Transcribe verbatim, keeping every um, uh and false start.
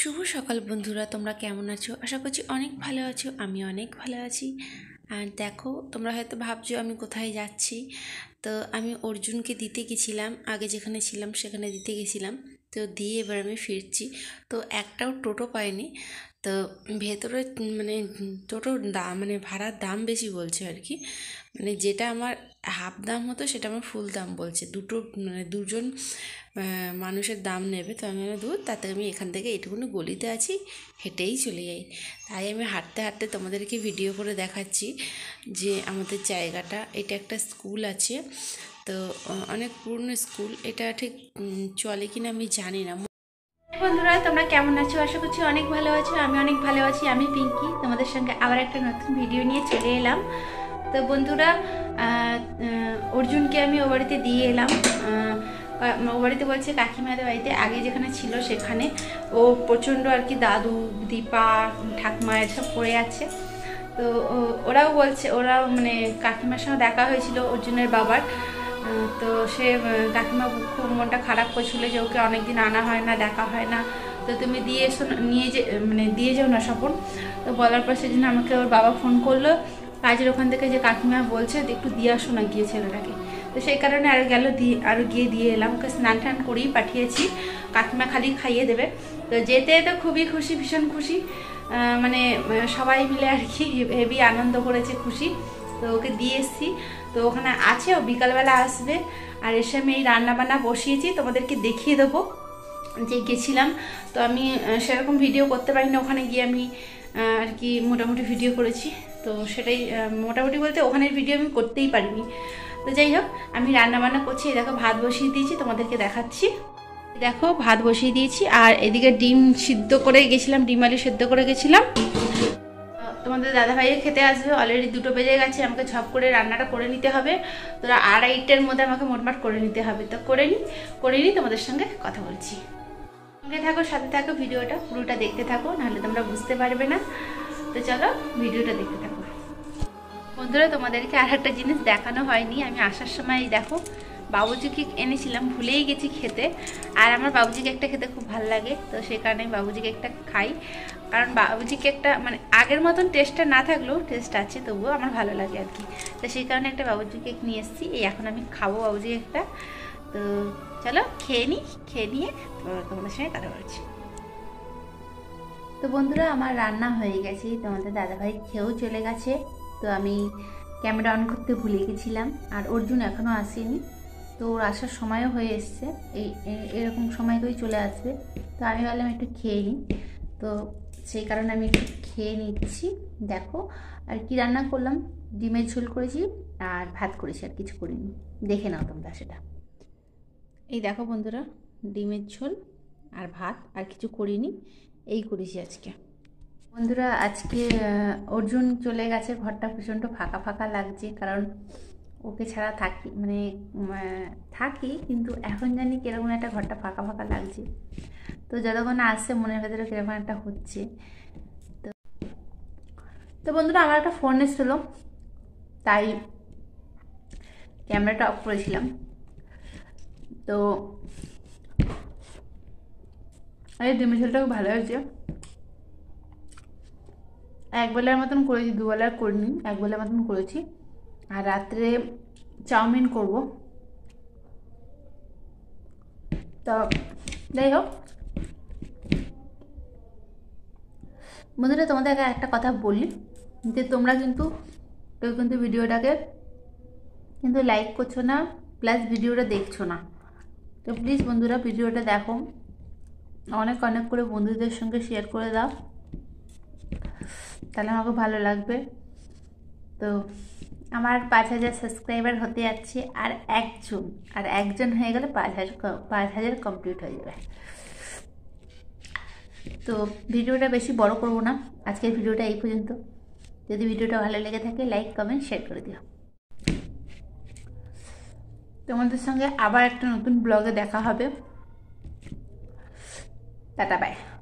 শুভ সকাল বন্ধুরা, তোমরা কেমন আছো? আশা করছি অনেক ভালো আছো। আমি অনেক ভালো আছি। আর দেখো, তোমরা হয়তো ভাবছো আমি কোথায় যাচ্ছি। তো আমি অর্জুনকে দিতে গেছিলাম, আগে যেখানে ছিলাম সেখানে দিতে গেছিলাম। তো দিয়ে এবার আমি ফিরছি। তো একটাও টোটো পাইনি। তো ভেতরে মানে টোটোর দাম মানে ভাড়ার দাম বেশি বলছে আর কি। মানে যেটা আমার হাফ দাম হতো সেটা আমার ফুল দাম বলছে। দুটো মানে দুজন মানুষের দাম নেবে। তো আমি দূর তাতে আমি এখান থেকে এটুকুনি গলিতে আছি, হেঁটেই চলে যাই। তাই আমি হাঁটতে হাঁটতে তোমাদেরকে ভিডিও করে দেখাচ্ছি যে আমাদের জায়গাটা। এটা একটা স্কুল আছে, তো অনেক পুরনো স্কুল। এটা ঠিক চলে কিনা আমি জানি না। বন্ধুরা, তোমরা কেমন আছো? আশা করছি অনেক ভালো আছো। আমি অনেক ভালো আছি। আমি পিঙ্কি, তোমাদের সঙ্গে আবার একটা নতুন ভিডিও নিয়ে চলে এলাম। তো বন্ধুরা, অর্জুনকে আমি ও বাড়িতে দিয়ে এলাম। ও বাড়িতে বলছে কাকিমাদের বাড়িতে, আগে যেখানে ছিল সেখানে। ও প্রচণ্ড আর কি দাদু দীপা ঠাকুমা এসব পড়ে আছে। তো ওরাও বলছে, ওরাও মানে কাকিমার সঙ্গে দেখা হয়েছিল অর্জুনের বাবার। তো সে কাকিমা খুব মনটা খারাপ করছিল যে ওকে অনেকদিন আনা হয় না, দেখা হয় না। তো তুমি দিয়ে এসো, নিয়ে যে মানে দিয়ে যাও না স্বপন। তো বলার পর সেদিন আমাকে ওর বাবা ফোন করলো কাজের ওখান থেকে, যে কাকিমা বলছে একটু দিয়ে আসো না গিয়ে ছেলেটাকে। তো সেই কারণে আর গেল, দিয়ে আরও গিয়ে দিয়ে এলাম। ওকে স্নান টান করেই পাঠিয়েছি, কাকিমা খালি খাইয়ে দেবে। তো যেতে তো খুবই খুশি, ভীষণ খুশি। মানে সবাই মিলে আর কি হেভি আনন্দ করেছে, খুশি। তো ওকে দিয়ে এসছি। তো ওখানে আছে, ও বিকালবেলা আসবে। আর এসে আমি এই রান্নাবান্না বসিয়েছি, তোমাদেরকে দেখিয়ে দেবো যে গেছিলাম। তো আমি সেরকম ভিডিও করতে পারিনি, ওখানে গিয়ে আমি আর কি মোটামুটি ভিডিও করেছি। তো সেটাই মোটামুটি বলতে ওখানের ভিডিও আমি করতেই পারিনি। তো যাই হোক, আমি রান্নাবান্না করছি। দেখো ভাত বসিয়ে দিয়েছি, তোমাদেরকে দেখাচ্ছি। দেখো ভাত বসিয়ে দিয়েছি, আর এদিকে ডিম সিদ্ধ করে গেছিলাম, ডিম আলু সিদ্ধ করে গেছিলাম। তোমাদের দাদাভাইয়ের খেতে আসবে, অলরেডি দুটো বেজে গেছে। আমাকে ঝপ করে রান্নাটা করে নিতে হবে। তোরা আড়াইটের মধ্যে আমাকে মোটমাট করে নিতে হবে। তো করে নিই করে নিই তোমাদের সঙ্গে কথা বলছি। সঙ্গে থাকো, সাথে থাকো, ভিডিওটা পুরোটা দেখতে থাকো, নাহলে তোমরা বুঝতে পারবে না। তো চলো ভিডিওটা দেখতে থাকো। বন্ধুরা, তোমাদেরকে আর একটা জিনিস দেখানো হয়নি। আমি আসার সময় দেখো বাবুজি কেক এনেছিলাম, ভুলেই গেছি খেতে। আর আমার বাবুজি কেকটা খেতে খুব ভালো লাগে, তো সেই কারণে আমি বাবুজি কেকটা খাই। কারণ বাবুজি কেকটা মানে আগের মতন টেস্টটা না থাকলেও টেস্ট আছে, তবুও আমার ভালো লাগে আর কি। তো সেই কারণে একটা বাবুজি কেক নিয়ে এসেছি। এই এখন আমি খাবো বাবুজি কেকটা। তো চলো খেয়ে নিই, খেয়ে নিয়ে তোমাদের সঙ্গে কথা বলছি। তো বন্ধুরা, আমার রান্না হয়ে গেছে, তোমাদের দাদাভাই খেয়েও চলে গেছে। তো আমি ক্যামেরা অন করতে ভুলে গেছিলাম। আর অর্জুন এখনও আসেনি, তো ওর আসার সময়ও হয়ে এসছে। এই এরকম সময় করেই চলে আসবে। তো আমি ভাবলাম একটু খেয়ে নিই, তো সেই কারণে আমি একটু খেয়ে নিচ্ছি। দেখো আর কি রান্না করলাম, ডিমের ঝোল করেছি আর ভাত করেছি, আর কিছু করিনি। দেখে নাও তোমরা সেটা। এই দেখো বন্ধুরা, ডিমের ঝোল আর ভাত, আর কিছু করিনি, এই করেছি আজকে। বন্ধুরা, আজকে অর্জুন চলে গেছে, ঘরটা প্রচণ্ড ফাঁকা ফাঁকা লাগছে। কারণ ওকে ছাড়া থাকি মানে থাকি, কিন্তু এখন জানি কিরকম একটা ঘরটা ফাঁকা ফাঁকা লাগছে। তো যতক্ষণ আসছে মনের ভেতরে কিরকম একটা হচ্ছে। তো তো বন্ধুরা, আমার একটা ফোন এসেছিল, তাই ক্যামেরাটা অফ করেছিলাম। তো এই ডিমের ঝোলটাও ভালো হয়েছে। এক বেলার মতন করেছি, দুবেলার করিনি, এক বেলার মতন করেছি। আর রাত্রে চাউমিন করব। তো যাই হোক বন্ধুরা, তোমাদের একটা কথা বলি, যে তোমরা কিন্তু কেউ কিন্তু ভিডিওটাকে কিন্তু লাইক করছো না, প্লাস ভিডিওটা দেখছো না। তো প্লিজ বন্ধুরা, ভিডিওটা দেখো, অনেক অনেক করে বন্ধুদের সঙ্গে শেয়ার করে দাও, তাহলে আমাকে ভালো লাগবে। তো আমার পাঁচ হাজার সাবস্ক্রাইবার হতে যাচ্ছে, আর একজন আর একজন হয়ে গেলে পাঁচ হাজার পাঁচ হাজার কমপ্লিট হয়ে যাবে। তো ভিডিওটা বেশি বড় করব না, আজকের ভিডিওটা এই পর্যন্ত। যদি ভিডিওটা ভালো লেগে থাকে, লাইক কমেন্ট শেয়ার করে দিও। তোমাদের সঙ্গে আবার একটা নতুন ব্লগে দেখা হবে। Tata by.